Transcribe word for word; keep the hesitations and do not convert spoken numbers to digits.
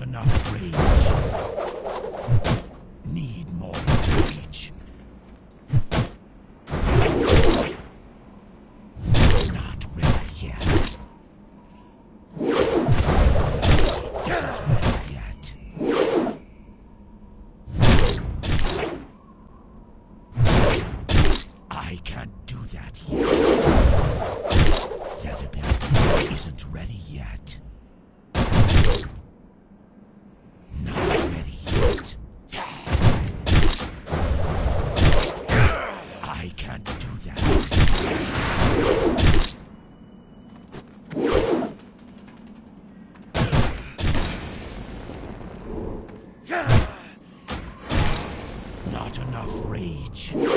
enough rage. Need more rage. Not ready yet. Isn't ready yet. I can't do that yet. That ability isn't ready yet. Not ready yet. I can't do that. Not enough rage.